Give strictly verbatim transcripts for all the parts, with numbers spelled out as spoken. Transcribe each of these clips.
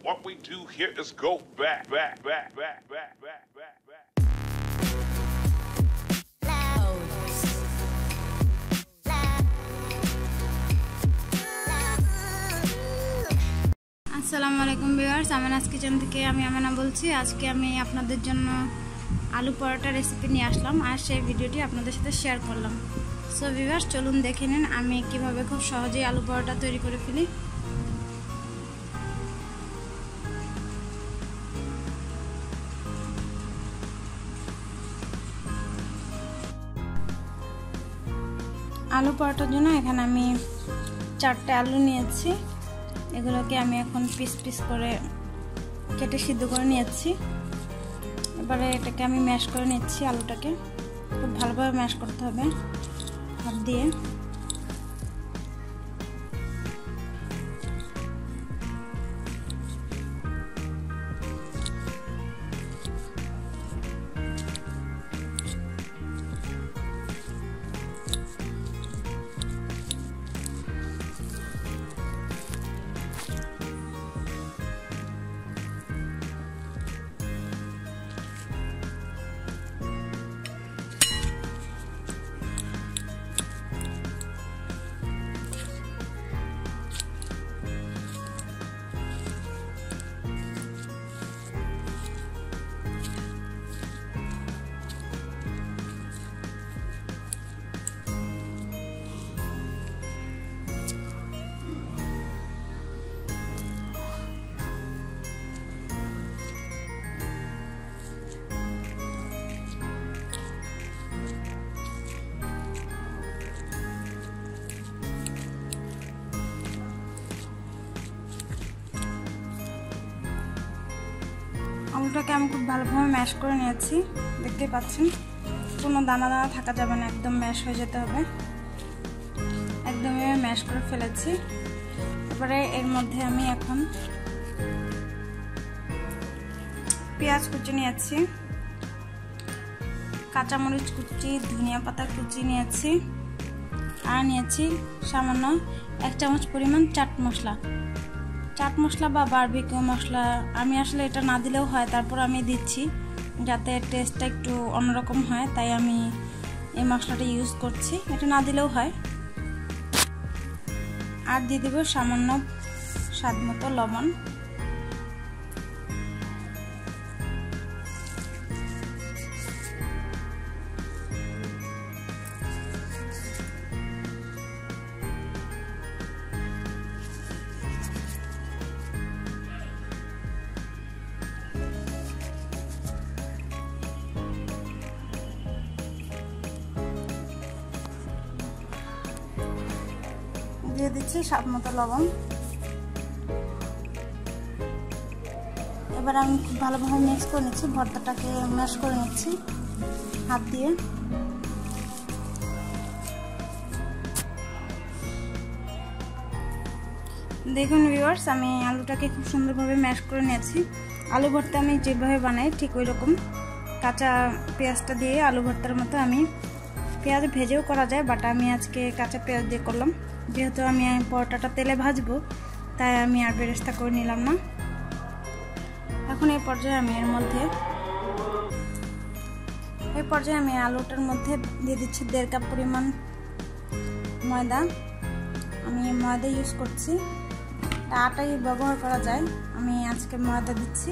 What we do here is go back, back, back, back, back, back, back, back. আসসালামু আলাইকুম viewers, আমেনাস kitchen থেকে আমি আমেনা বলছি। আজকে আমি আপনাদের জন্য আলু পরোটা রেসিপি নিয়ে আসলাম আর সেই ভিডিওটি আপনাদের সাথে শেয়ার করলাম। সো ভিউয়ার্স, চলুন দেখে নিন আমি কিভাবে খুব সহজেই আলু পরোটা তৈরি করে ফেলি। আলু পরোটার জন্য এখানে আমি চারটে আলু নিয়েছি। এগুলোকে আমি এখন পিস পিস করে কেটে সিদ্ধ করে নিয়েছি। এবারে এটাকে আমি ম্যাশ করে নিচ্ছি। আলুটাকে খুব ভালোভাবে ম্যাশ করতে হবে হাত দিয়ে। আলুটাকে আমি খুব ভালোভাবে ম্যাশ করে নিয়েছি, দেখতে পাচ্ছেন। কোনো দানা দানা থাকা যাবে না, একদম ম্যাশ হয়ে যেতে হবে। একদমই ম্যাশ করে ফেলেছি। এবারে এর মধ্যে আমি এখন পেঁয়াজ কুচি নিয়েছি, কাঁচামরিচ কুচি, ধনিয়া পাতা কুচি নিয়েছি, আর নিয়েছি সামান্য এক চামচ পরিমাণ চাট মশলা। চাট মশলা বা বারবিকিউ মশলা আমি আসলে এটা না দিলেও হয়, তারপর আমি দিচ্ছি যাতে টেস্টটা একটু অন্যরকম হয়, তাই আমি এই মশলাটা ইউজ করছি। এটা না দিলেও হয়। আর দিয়ে দেব সামান্য স্বাদ মতো লবণ। দিয়ে দিচ্ছি স্বাদ মতো লবণ। এবার আমি খুব ভালোভাবে মিক্স করে নিচ্ছি, ভর্তাটাকে ম্যাশ করে নিচ্ছি হাত দিয়ে। দেখুন ভিউয়ার্স, আমি আলুটাকে খুব সুন্দরভাবে ম্যাশ করে নিয়েছি। আলু ভর্তা আমি যেভাবে বানাই ঠিক ওই রকম কাঁচা পেঁয়াজটা দিয়ে আলু ভর্তার মতো। আমি পেঁয়াজ ভেজেও করা যায়, বাট আমি আজকে কাঁচা পেঁয়াজ দিয়ে করলাম। যেহেতু আমি পরোটাটা তেলে ভাজবো, তাই আমি আর বেরেস্তা করে নিলাম না। এখন এই পর্যায়ে আমি এর মধ্যে এই পর্যায়ে আমি আলুটার মধ্যে দিয়ে দিচ্ছি দেড় কাপ পরিমাণ ময়দা। আমি ময়দা ইউজ করছি, আটাই ব্যবহার করা যায়, আমি আজকে ময়দা দিচ্ছি।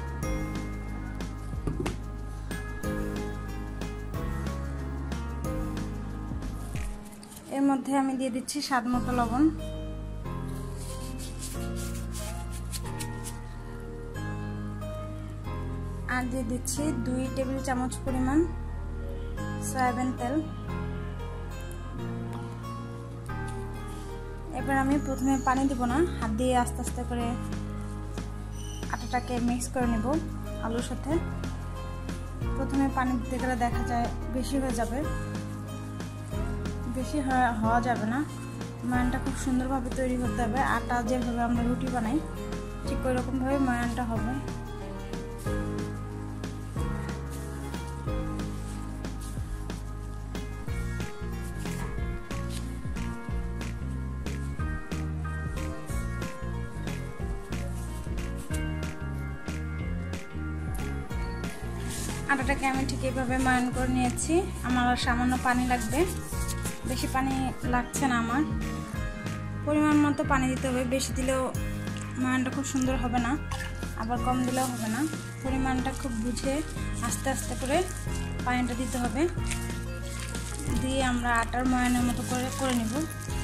এর মধ্যে আমি দিয়ে দিচ্ছি স্বাদ মতো লবণ। আর দিয়ে দিচ্ছি দুই টেবিল চামচ পরিমাণ সয়াবিন তেল। এবার আমি প্রথমে পানি দিব না, হাত দিয়ে আস্তে আস্তে করে আটাটাকে মিক্স করে নেব আলুর সাথে। প্রথমে পানি দিতে গেলে দেখা যায় বেশি হয়ে যাবে, বেশি হওয়া যাবে না। ময়ানটা খুব সুন্দরভাবে তৈরি করতে হবে। আটা যেভাবে আমরা রুটি বানাই ঠিক ওই রকমভাবে ময়ানটা হবে। আটাটাকে আমি ঠিক এইভাবে ময়ান করে নিয়েছি। আমার সামান্য পানি লাগবে, বেশি পানি লাগছে না। আমার পরিমাণ মতো পানি দিতে হবে, বেশি দিলেও ময়ানটা খুব সুন্দর হবে না, আবার কম দিলেও হবে না। পরিমাণটা খুব বুঝে আস্তে আস্তে করে পানিটা দিতে হবে, দিয়ে আমরা আটার ময়ানের মতো করে করে নিব।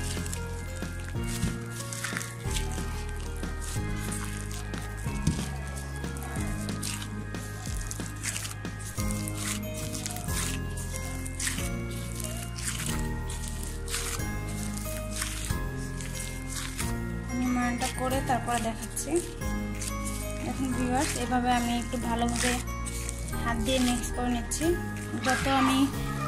ময়ানটা করে তারপরে দেখাচ্ছি। এখন ভিউয়ার্স, এভাবে আমি একটু ভালোভাবে হাত দিয়ে মিক্স করে নিচ্ছি। যত আমি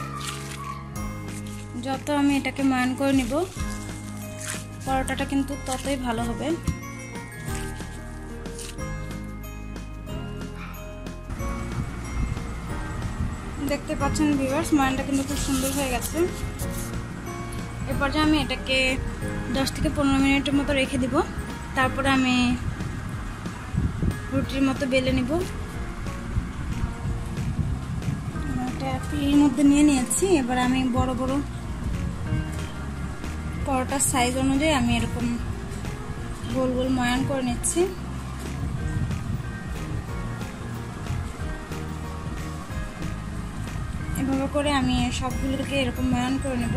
যত আমি এটাকে ময়ান করে নিব, পরোটাটা কিন্তু ততই ভালো হবে। দেখতে পাচ্ছেন ভিউয়ার্স, ময়ানটা কিন্তু খুব সুন্দর হয়ে গেছে। এরপর যে আমি এটাকে দশ থেকে পনেরো মিনিটের মতো রেখে দিব, তারপরে আমি রুটির মতো বেলে নিব। এটা পিঁড়ির মধ্যে নিয়ে নিয়েছি। এবার আমি বড় বড় পরোটার সাইজ অনুযায়ী আমি এরকম গোল গোল ময়ান করে নিচ্ছি। এভাবে করে আমি সবগুলোকে এরকম ময়ান করে নেব।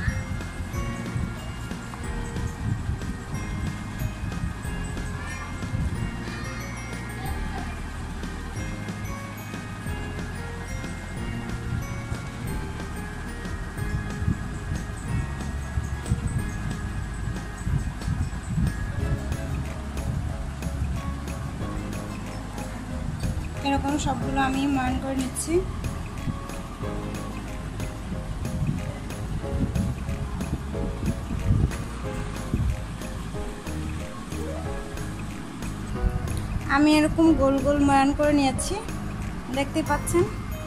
এরকম সবগুলো আমি ময়ান করে নিচ্ছি। আমি এরকম গোল গোল ময়ান করে নিয়েছি, দেখতে পাচ্ছেন।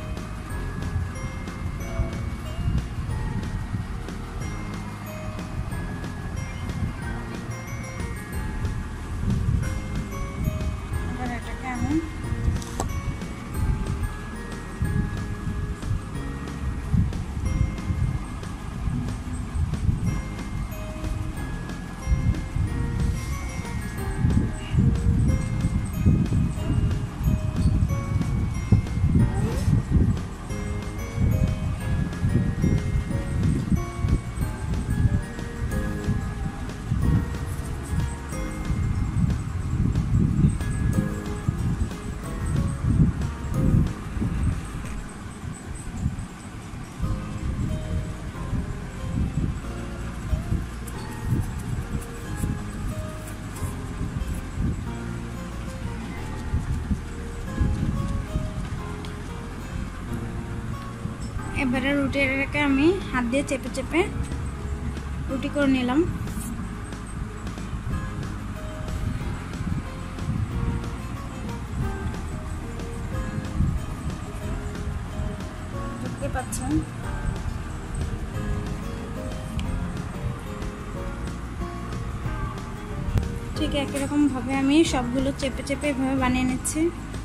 এবার এটাকে আমি এবারে রুটিটাকে আমি হাত দিয়ে চেপে চেপে রুটি করে নিলাম। দেখতে পাচ্ছেন ঠিক একই রকম ভাবে আমি সবগুলো চেপে চেপে এভাবে বানিয়ে নিচ্ছি।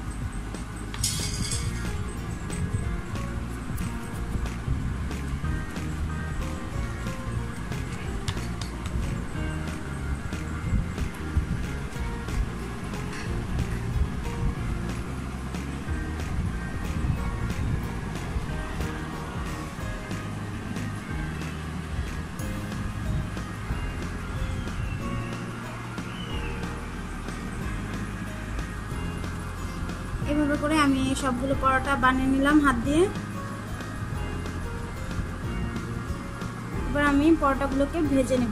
এভাবে করে আমি সবগুলো পরোটা বানিয়ে নিলাম হাত দিয়ে। এবার আমি পরোটাগুলোকে ভেজে নেব।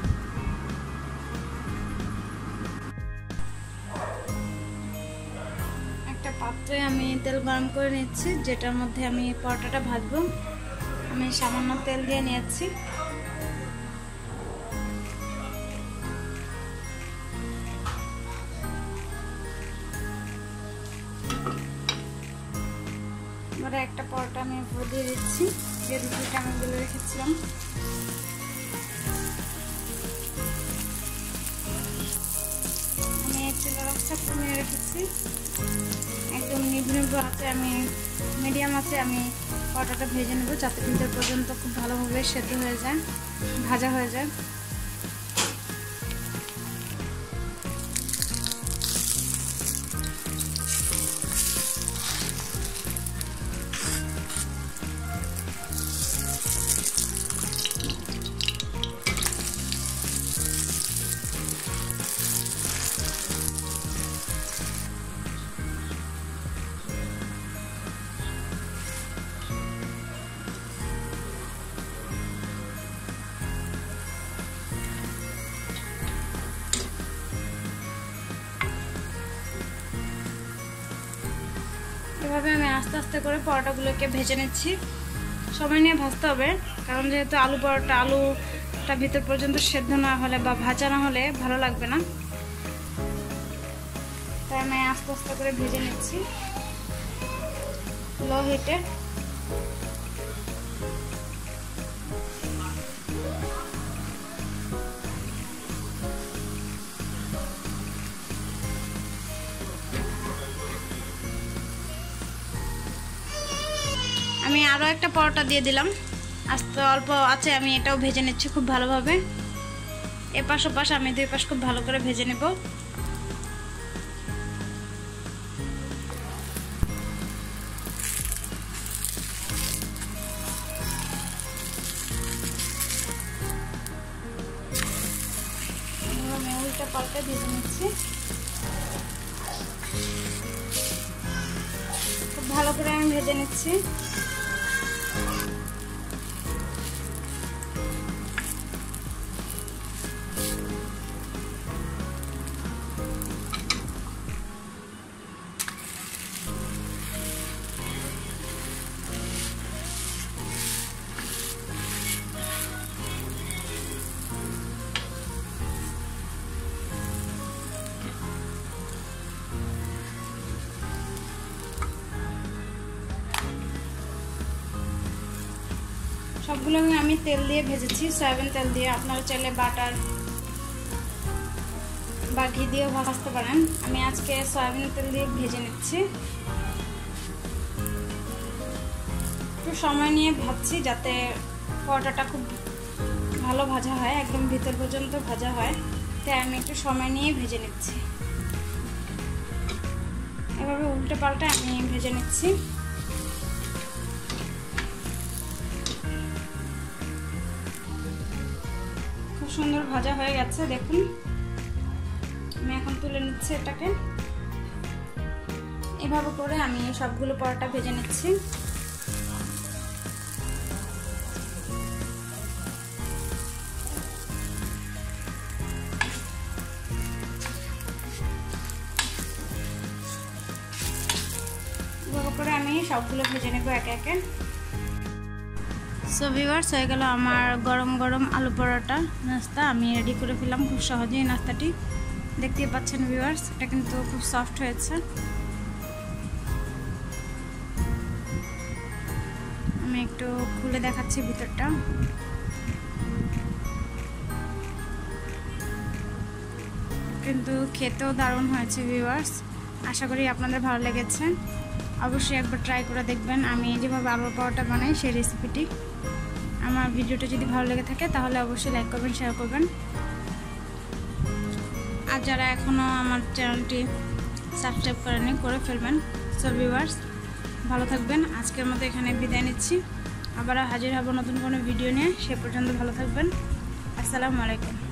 একটা পাত্রে আমি তেল গরম করে নিচ্ছি, যেটার মধ্যে আমি পরোটাটা ভাজবো। আমি সামান্য তেল দিয়ে নিয়েছি। এবারে একটা পরোটা আমি উপরে দিয়ে দিচ্ছি, যে রুটিটা আমি বেলে রেখেছিলাম। আমি চুলার আঁচটা কমিয়ে রেখেছি। একদম নিভু নিভু আছে, আমি মিডিয়াম আছে আমি পরোটাটা ভেজে নেব যাতে ভিতর পর্যন্ত খুব ভালোভাবে সেদ্ধ হয়ে যায়, ভাজা হয়ে যায়। এভাবে আমি আস্তে আস্তে করে পরোটাগুলোকে ভেজে নিচ্ছি। সময় নিয়ে ভাজতে হবে, কারণ যেহেতু আলু পরোটা, আলুটা ভিতর পর্যন্ত সেদ্ধ না হলে বা ভাজা না হলে ভালো লাগবে না, তাই আমি আস্তে আস্তে করে ভেজে নিচ্ছি লো হিটে। আমি আরও একটা পরোটা দিয়ে দিলাম, আস্তে অল্প আছে, আমি এটাও ভেজে নিচ্ছি খুব ভালোভাবে। এপাশ ওপাশ আমি দুই পাশ খুব ভালো করে ভেজে নেব। আমি উল্টা পাল্টে ভেজে নিচ্ছি খুব ভালো করে, আমি ভেজে নিচ্ছি। সবগুলো আমি তেল দিয়ে ভেজেছি, সয়াবিন তেল দিয়ে। আপনারা চাইলে বাটার বা ঘি দিয়েও ভাজতে পারেন। আমি আজকে সয়াবিন তেল দিয়ে ভেজে নিচ্ছি। একটু সময় নিয়ে ভাজছি যাতে পরোটাটা খুব ভালো ভাজা হয়, একদম ভিতর পর্যন্ত ভাজা হয়, তাই আমি একটু সময় নিয়ে ভেজে নিচ্ছি। এভাবে উল্টে পাল্টে আমি ভেজে নিচ্ছি। খুব সুন্দর ভাজা হয়ে গেছে, দেখুন। আমি এখন তুলে নিচ্ছি এটাকে। এভাবে করে আমি সবগুলো পরোটা ভেজে নিচ্ছি। এভাবে করে আমি সবগুলো ভেজে নেব একে একে। সো ভিউয়ার্স, হয়ে গেল আমার গরম গরম আলু পরোটা নাস্তা। আমি রেডি করে ফেললাম খুব সহজেই নাস্তাটি। দেখতেই পাচ্ছেন ভিউয়ার্স, এটা কিন্তু খুব সফট হয়েছে। আমি একটু খুলে দেখাচ্ছি ভিতরটা। কিন্তু খেতেও দারুণ হয়েছে ভিউয়ার্স। আশা করি আপনাদের ভালো লেগেছে। অবশ্যই একবার ট্রাই করে দেখবেন আমি যেভাবে আলুর পরোটা বানাই সেই রেসিপিটি। আমার ভিডিওটা যদি ভালো লেগে থাকে তাহলে অবশ্যই লাইক করবেন, শেয়ার করবেন। আর যারা এখনও আমার চ্যানেলটি সাবস্ক্রাইব করেনি, করে ফেলবেন। সো ভিউয়ার্স, ভালো থাকবেন। আজকের মতো এখানে বিদায় নিচ্ছি। আবার হাজির হব নতুন কোনো ভিডিও নিয়ে। সে পর্যন্ত ভালো থাকবেন। আসসালামু আলাইকুম।